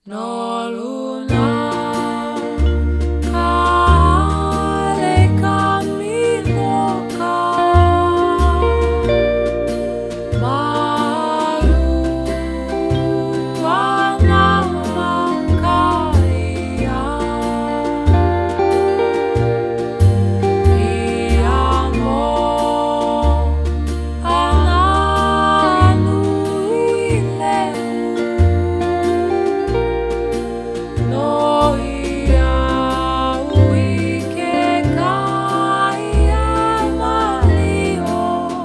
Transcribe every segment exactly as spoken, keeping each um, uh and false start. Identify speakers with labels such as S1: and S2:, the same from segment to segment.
S1: No luna kale camino ka malu ana makaya iamo anu ile no ia uike kaya malio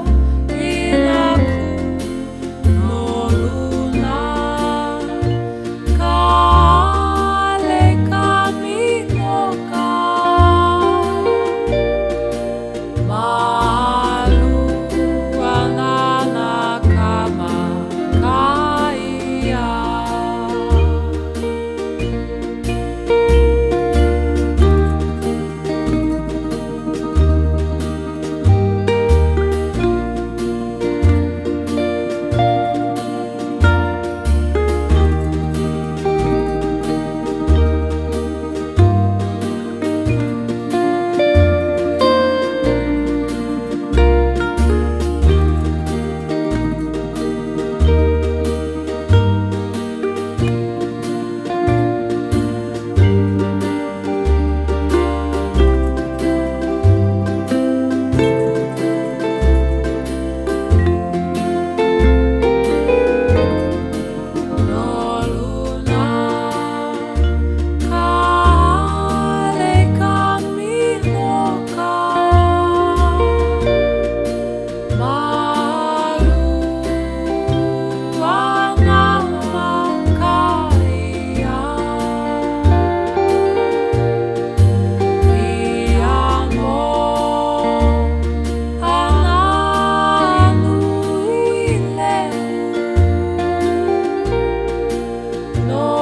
S1: inaku no luna kale camino ka malu anana kama kaya. No luna kale camino ka malu ana makaya iamo anu ile no